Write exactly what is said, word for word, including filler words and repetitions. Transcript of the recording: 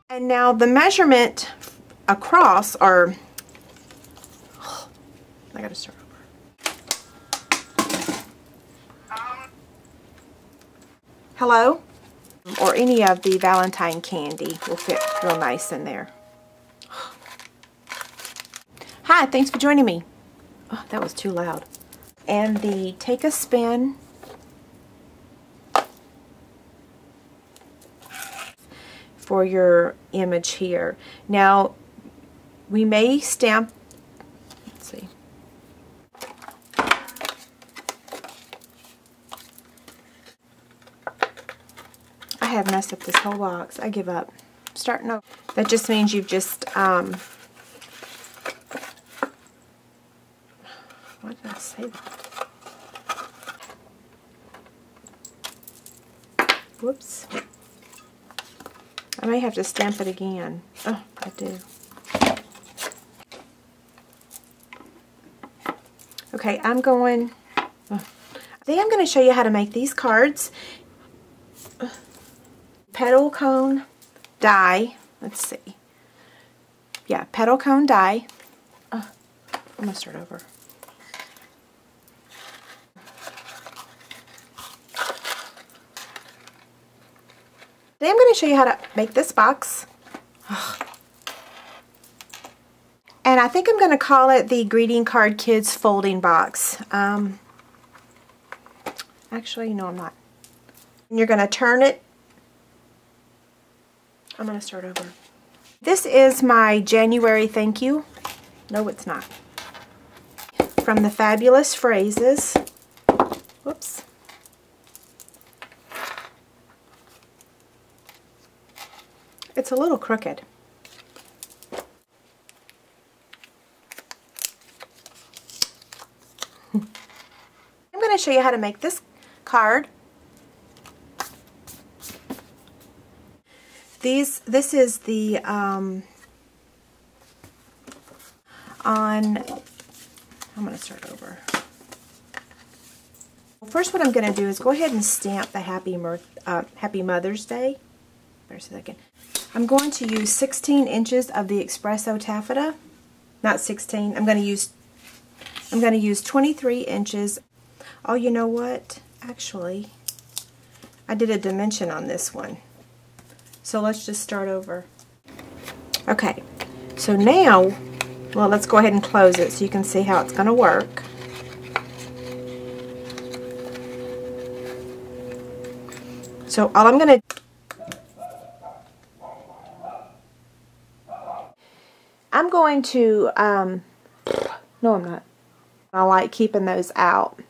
And now the measurement across are, I gotta start over. Hello? Or any of the Valentine candy will fit real nice in there. Hi, thanks for joining me. Oh, that was too loud. And the Take a Spin for your image here. Now, we may stamp, let's see. I have messed up this whole box. I give up. Starting over. That just means you've just, um, why did I say that? Whoops. I may have to stamp it again. Oh, I do. Okay, I'm going, oh. I think I'm going to show you how to make these cards. Petal cone die. Let's see. Yeah, petal cone die. Oh, I'm going to start over. Today I'm going to show you how to make this box. And I think I'm going to call it the Greeting Card Kids Folding Box. Um, actually, no, I'm not. And you're going to turn it. I'm going to start over. This is my January thank you. No, it's not. From the Fabulous Phrases. Whoops. It's a little crooked. I'm going to show you how to make this card. These, this is the, um, on, I'm going to start over. First what I'm going to do is go ahead and stamp the Happy, Mirth, uh, Happy Mother's Day. There's a second. I'm going to use sixteen inches of the Espresso taffeta. Not sixteen. I'm going to use I'm going to use twenty-three inches. Oh, you know what? Actually, I did a dimension on this one. So let's just start over. Okay. So now, well, let's go ahead and close it so you can see how it's going to work. So all I'm going to I'm going to, um, no I'm not. I like keeping those out.